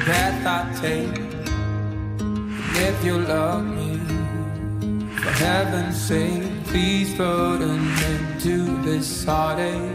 breath I take. If you love me, for heaven's sake, please put an end to this heartache.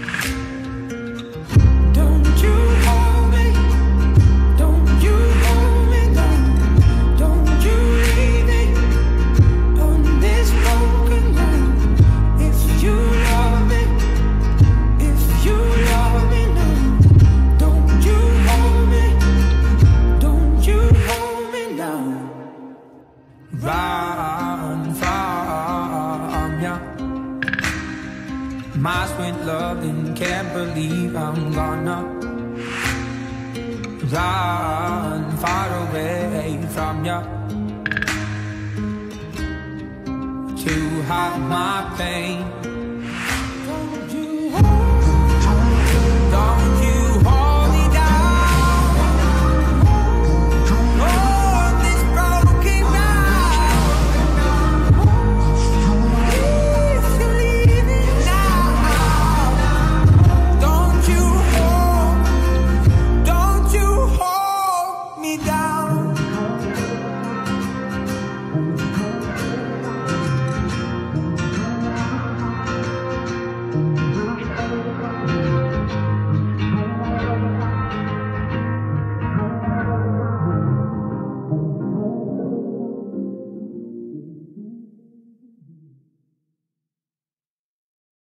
Don't you hold me, don't you hold me down, don't you leave me on this broken ground. If you love me, if you love me now, don't you hold me, don't you hold me now. Run from ya, my sweet love, and can't believe I'm gonna run far away from ya, to hide my pain.